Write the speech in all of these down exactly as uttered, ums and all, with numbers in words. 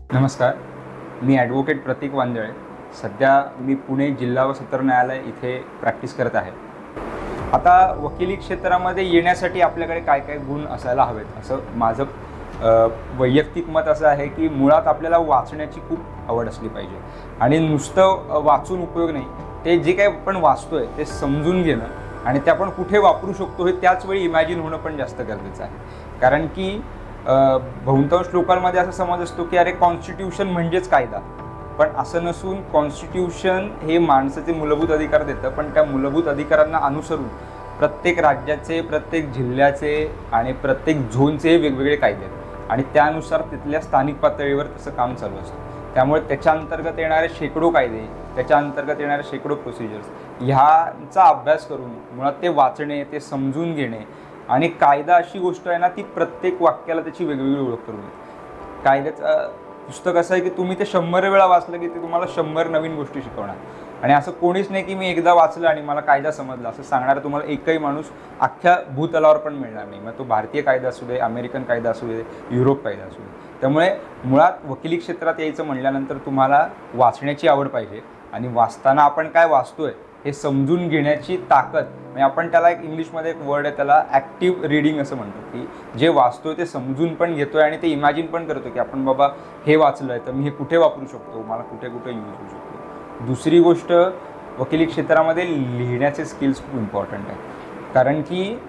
नमस्कार, मी ॲडव्होकेट प्रतीक वांजळे. सध्या मी पुणे जिल्हा व सत्र न्यायालय इथे प्रॅक्टिस करत आहे. आता वकिली क्षेत्रामध्ये येण्यासाठी आपल्याकडे काय काय गुण असायला हवेत असं माझं वैयक्तिक मत असं आहे की मुळात आपल्याला वाचण्याची खूप आवड असली पाहिजे. आणि नुसतं वाचून उपयोग नाही, ते जे काही आपण वाचतोय ते समजून घेणं आणि ते आपण कुठे वापरू शकतो हे त्याच वेळी इमॅजिन होणं पण जास्त गरजेचं आहे. कारण की बहुतांश लोकांमध्ये असा समज असतो की अरे कॉन्स्टिट्यूशन म्हणजेच कायदा, पण असं नसून कॉन्स्टिट्यूशन हे माणसाचे मूलभूत अधिकार देतं, पण त्या मूलभूत अधिकारांना अनुसरून प्रत्येक राज्याचे, प्रत्येक जिल्ह्याचे आणि प्रत्येक झोनचे वेगवेगळे कायदे आहेत आणि त्यानुसार तिथल्या स्थानिक पातळीवर तसं काम चालू असतं. त्यामुळे त्याच्या अंतर्गत येणारे शेकडो कायदे, त्याच्या अंतर्गत येणारे शेकडो प्रोसिजर्स ह्याचा अभ्यास करून मुळात ते वाचणे, ते समजून घेणे. आणि कायदा अशी गोष्ट आहे ना, ती प्रत्येक वाक्याला त्याची वेगवेगळी ओळख करून येते. कायद्याचं पुस्तक असं आहे की तुम्ही ते शंभर वेळा वाचलं की ते तुम्हाला शंभर नवीन गोष्टी शिकवणार. आणि असं कोणीच नाही की मी एकदा वाचलं आणि मला कायदा समजला असं सांगणारा तुम्हाला एकही माणूस अख्ख्या भूतलावर पण मिळणार नाही. मग तो भारतीय कायदा असू दे, अमेरिकन कायदा असू दे, युरोप कायदा असू दे. त्यामुळे मुळात वकिली क्षेत्रात यायचं म्हटल्यानंतर तुम्हाला वाचण्याची आवड पाहिजे आणि वाचताना आपण काय वाचतोय हे समजून घेण्याची ताकद. म्हणजे आपण त्याला एक इंग्लिशमध्ये एक वर्ड आहे, त्याला ॲक्टिव्ह रीडिंग असं म्हणतो, की जे वाचतोय ते समजून पण घेतोय आणि ते इमॅजिन पण करतो की आपण बाबा हे वाचलं आहे तर मी हे कुठे वापरू शकतो, मला कुठे कुठे यूज होऊ शकतो. दुसरी गोष्ट, वकिली क्षेत्रामध्ये लिहिण्याचे स्किल्स खूप इम्पॉर्टंट आहे. कारण की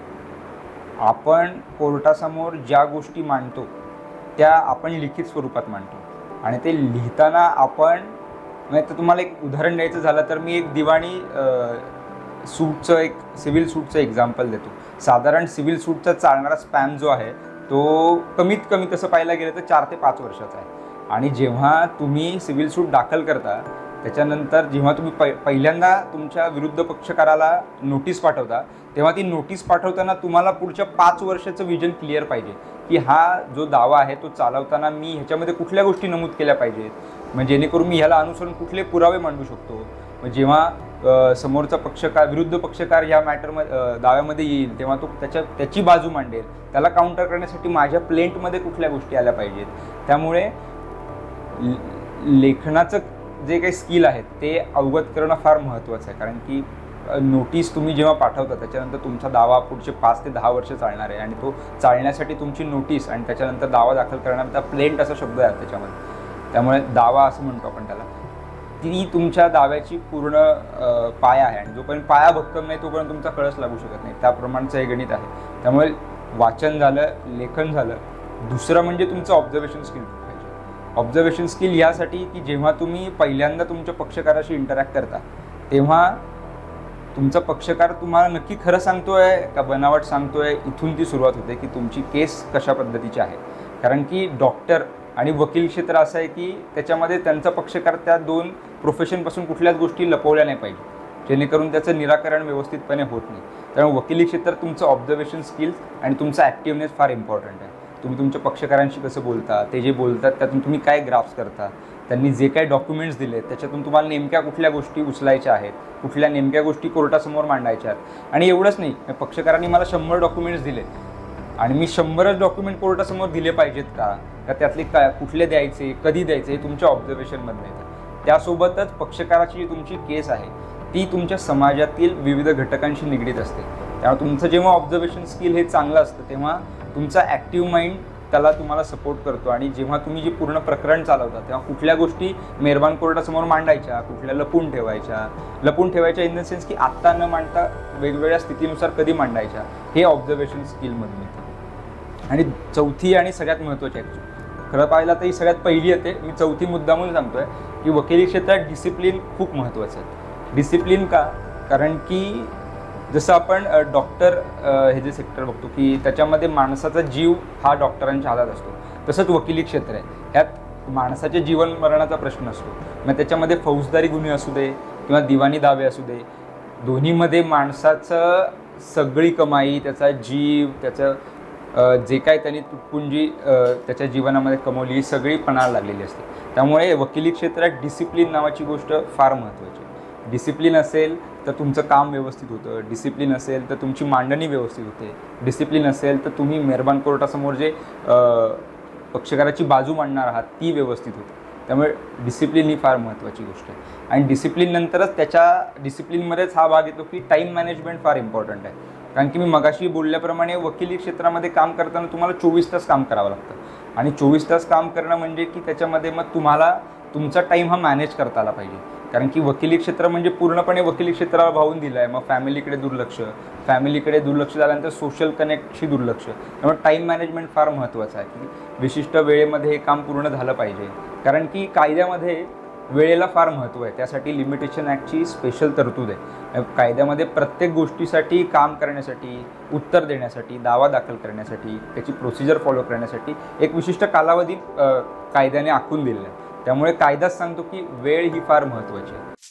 आपण कोर्टासमोर ज्या गोष्टी मांडतो त्या आपण लिखित स्वरूपात मांडतो आणि ते लिहिताना आपण म्हणजे तुम्हाला एक उदाहरण द्यायचं झालं तर मी एक दिवाणी सूटचं एक सिव्हिल सूटचं एक्झाम्पल देतो. साधारण सिव्हिल सूटचा चालणारा स्पॅन जो आहे तो कमीत कमी तसं पाहायला गेलं तर चार ते पाच वर्षाचा आहे. आणि जेव्हा तुम्ही सिव्हिल सूट दाखल करता त्याच्यानंतर जेव्हा तुम्ही पै पहिल्यांदा तुमच्या विरुद्ध पक्षकाराला नोटीस पाठवता तेव्हा ती नोटीस पाठवताना तुम्हाला पुढच्या पाच वर्षाचं विजन क्लिअर पाहिजे की हा जो दावा आहे तो चालवताना मी ह्याच्यामध्ये कुठल्या गोष्टी नमूद केल्या पाहिजेत, म्हणजे जेणेकरून मी ह्याला अनुसरून कुठले पुरावे मांडू शकतो. मग जेव्हा समोरचा पक्षकार विरुद्ध पक्षकार ह्या मॅटरमध्ये दाव्यामध्ये येईल तेव्हा तो त्याच्या त्याची बाजू मांडेल, त्याला काउंटर करण्यासाठी माझ्या प्लेंटमध्ये कुठल्या गोष्टी आल्या पाहिजेत. त्यामुळे लेखनाचं जे काही स्किल आहेत ते अवगत करणं फार महत्त्वाचं आहे. कारण की नोटीस तुम्ही जेव्हा पाठवता त्याच्यानंतर तुमचा दावा पुढचे पाच ते दहा वर्ष चालणार आहे आणि तो चालण्यासाठी तुमची नोटीस आणि त्याच्यानंतर दावा दाखल करण्याचा प्लेंट असा शब्द आहे त्याच्यामध्ये. त्यामुळे दावा असं म्हणतो आपण त्याला, ती तुमच्या दाव्याची पूर्ण पाया आहे आणि जोपर्यंत पाया भक्कम नाही तोपर्यंत तुमचा कळस लागू शकत नाही. त्याप्रमाणेचं हे गणित आहे. त्यामुळे वाचन झालं, लेखन झालं. दुसरं म्हणजे तुमचं ऑब्झर्वेशन स्किल पाहिजे. ऑब्झर्वेशन स्किल यासाठी की जेव्हा तुम्ही पहिल्यांदा तुमच्या पक्षकाराशी इंटरॅक्ट करता तेव्हा तुमचा पक्षकार तुम्हाला नक्की खरं सांगतोय का बनावट सांगतोय, इथून ती सुरुवात होते की तुमची केस कशा पद्धतीची आहे. कारण की डॉक्टर आणि वकील क्षेत्र असं आहे की त्याच्यामध्ये त्यांचा पक्षकार त्या दोन प्रोफेशनपासून कुठल्याच गोष्टी लपवल्या नाही पाहिजे, जेणेकरून त्याचं निराकरण व्यवस्थितपणे होत नाही. त्यामुळे वकिली क्षेत्रात तुमचं ऑब्झर्वेशन स्किल्स आणि तुमचा ॲक्टिव्हनेस फार इम्पॉर्टंट आहे. तुम्ही तुमच्या पक्षकारांशी कसं बोलता, ते जे बोलतात त्यातून तुम्ही काय ग्राफ्स करता, त्यांनी जे काही डॉक्युमेंट्स दिले त्याच्यातून तुम्हाला नेमक्या कुठल्या गोष्टी उचलायच्या आहेत, कुठल्या नेमक्या गोष्टी कोर्टासमोर मांडायच्या आहेत. आणि एवढंच नाही, पक्षकारांनी मला शंभर डॉक्युमेंट्स दिले आणि मी शंभरच डॉक्युमेंट कोर्टासमोर दिले पाहिजेत का, का त्यातले काय कुठले द्यायचे, कधी द्यायचे, हे तुमच्या ऑब्झर्वेशनमधून येतं. त्यासोबतच पक्षकाराची जी तुमची केस आहे ती तुमच्या समाजातील विविध घटकांशी निगडीत असते. त्यामुळे तुमचं जेव्हा ऑब्झर्वेशन स्किल हे चांगलं असतं तेव्हा तुमचा ॲक्टिव्ह माइंड त्याला तुम्हाला सपोर्ट करतो. आणि जेव्हा तुम्ही जे पूर्ण प्रकरण चालवता तेव्हा कुठल्या गोष्टी मेहरबान कोर्टासमोर मांडायच्या, कुठल्या लपून ठेवायच्या लपून ठेवायच्या इन द सेन्स की आत्ता न मांडता वेगवेगळ्या स्थितीनुसार कधी मांडायच्या, हे ऑब्झर्वेशन स्किलमधून येतं. आणि चौथी आणि सगळ्यात महत्त्वाची ॲक्च्युअली खरं पाहिलं तर ही सगळ्यात पहिली येते, मी चौथी मुद्दा म्हणून सांगतोय की वकिली क्षेत्रात डिसिप्लिन खूप महत्त्वाचं आहे. डिसिप्लिन का? कारण की जसं आपण डॉक्टर हे जे सेक्टर बघतो की त्याच्यामध्ये माणसाचा जीव हा डॉक्टरांच्या हातात असतो, तसंच वकिली क्षेत्र आहे. ह्यात माणसाच्या जीवन मरणाचा प्रश्न असतो. मग त्याच्यामध्ये फौजदारी गुन्हे असू दे किंवा दिवाणी दावे असू दे, दोन्हीमध्ये माणसाचं सगळी कमाई, त्याचा जीव, त्याचं जे काय त्यांनी तुटपुंजी त्याच्या जीवनामध्ये कमवली ही सगळी पणाला लागलेली असते. त्यामुळे वकिली क्षेत्रात डिसिप्लिन नावाची गोष्ट फार महत्त्वाची आहे. डिसिप्लिन असेल तर तुमचं काम व्यवस्थित होतं, डिसिप्लिन असेल तर तुमची मांडणी व्यवस्थित होते, डिसिप्लिन असेल तर तुम्ही मेहरबान कोर्टासमोर जे पक्षकाराची बाजू मांडणार आहात ती व्यवस्थित होते. त्यामुळे डिसिप्लिन ही फार महत्त्वाची गोष्ट आहे. आणि डिसिप्लिननंतरच त्याच्या डिसिप्लिनमध्येच हा भाग येतो की टाईम मॅनेजमेंट फार इम्पॉर्टंट आहे. कारण की मी मगाशी बोलल्याप्रमाणे वकिली क्षेत्रामध्ये काम करताना तुम्हाला चोवीस तास काम करावं लागतं आणि चोवीस तास काम करणं म्हणजे की त्याच्यामध्ये मग तुम्हाला तुमचा टाईम हा मॅनेज करता आला पाहिजे. कारण की वकिली क्षेत्र म्हणजे पूर्णपणे वकिली क्षेत्राला वाहून दिलं आहे. मग फॅमिलीकडे दुर्लक्ष, फॅमिलीकडे दुर्लक्ष झाल्यानंतर सोशल कनेक्टशी दुर्लक्ष. त्यामुळे टाईम मॅनेजमेंट फार महत्त्वाचं आहे की विशिष्ट वेळेमध्ये हे काम पूर्ण झालं पाहिजे. कारण की कायद्यामध्ये वेळेला फार महत्त्व आहे. त्यासाठी लिमिटेशन ॲक्टची स्पेशल तरतूद आहे. कायद्यामध्ये प्रत्येक गोष्टीसाठी काम करण्यासाठी, उत्तर देण्यासाठी, दावा दाखल करण्यासाठी, त्याची प्रोसिजर फॉलो करण्यासाठी एक विशिष्ट कालावधी कायद्याने आखून दिलेला आहे. त्यामुळे कायदाच सांगतो की वेळ ही फार महत्त्वाची आहे.